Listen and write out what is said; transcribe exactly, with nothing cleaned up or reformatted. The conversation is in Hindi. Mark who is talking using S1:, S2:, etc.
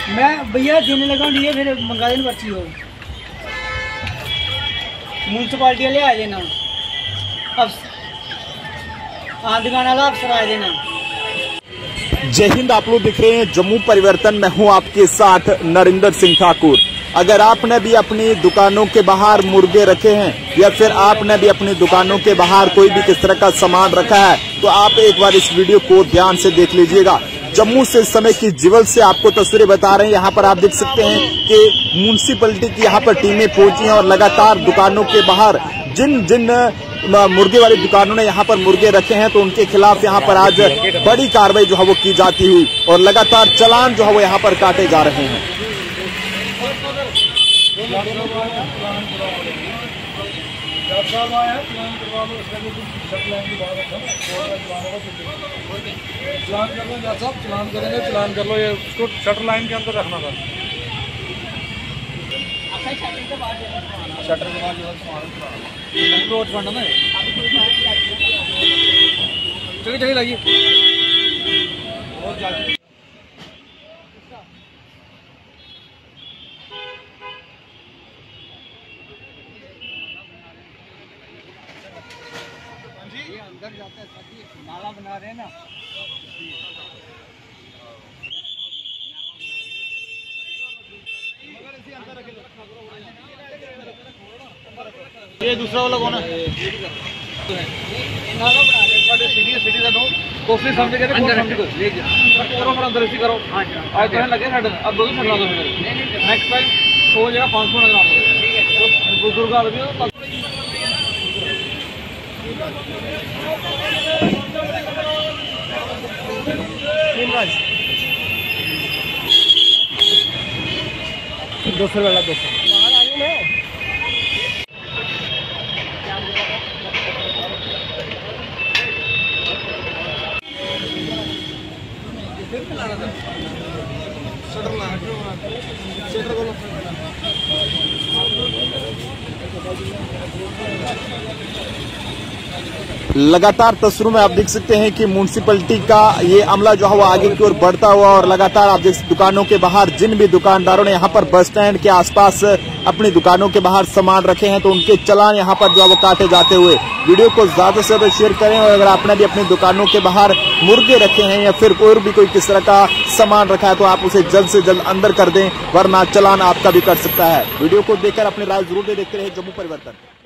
S1: मैं भैया देने लगा ठीक है, फिर मंगा देना पर्ची हो म्यूनसिपालिटी वाले आ देना, हाँ दुकान वाला अफसर आ देना।
S2: जय हिंद, आप लोग दिख रहे हैं जम्मू परिवर्तन में हूं आपके साथ नरिंदर सिंह ठाकुर। अगर आपने भी अपनी दुकानों के बाहर मुर्गे रखे हैं या फिर आपने भी अपनी दुकानों के बाहर कोई भी किस तरह का सामान रखा है तो आप एक बार इस वीडियो को ध्यान से देख लीजिएगा। जम्मू से इस समय की जीवल से आपको तस्वीरें बता रहे हैं। यहाँ पर आप देख सकते हैं कि म्यूनसिपैलिटी की यहाँ पर टीमें पहुंची हैं और लगातार दुकानों के बाहर जिन जिन मुर्गे वाली दुकानों ने यहाँ पर मुर्गे रखे हैं तो उनके खिलाफ यहाँ पर आज बड़ी कार्रवाई जो है वो की जाती हुई और लगातार चालान जो है वो यहाँ पर काटे जा रहे हैं।
S3: चलान करेंगे, चलान कर लो, ये उसको शटर लाइन के अंदर रखना था। शटर के बाद रोड फंड में चलिए चलिए लाइए। ये अंदर जाता है, नाला बना रहे हैं ना।
S4: ये दूसरा वाला कौन है?
S3: सिटी का कोशिश समझ के अंदर इसी करो। आज तो लगे साढ़े अब दो छड़ा दो नेक्स्ट टाइम सौ जगह पाँच सौ नजर बुजुर्ग आ रही दो सौ वाला दो सौ
S2: लगातार तस्वीरों में आप देख सकते हैं कि म्यूनसिपैलिटी का ये अमला जो है वो आगे की ओर बढ़ता हुआ और लगातार आप देख दुकानों के बाहर जिन भी दुकानदारों ने यहाँ पर बस स्टैंड के आसपास अपनी दुकानों के बाहर सामान रखे हैं तो उनके चालान यहाँ पर जो है वो काटे जाते हुए। वीडियो को ज्यादा से ज्यादा शेयर करें और अगर आपने भी अपनी दुकानों के बाहर मुर्गे रखे हैं या फिर और भी कोई किस तरह का सामान रखा है तो आप उसे जल्द से जल्द अंदर कर दें, वरना चालान आपका भी कट सकता है। वीडियो को देखकर अपनी राय जरूर दे। देखते रहे जम्मू परिवर्तन।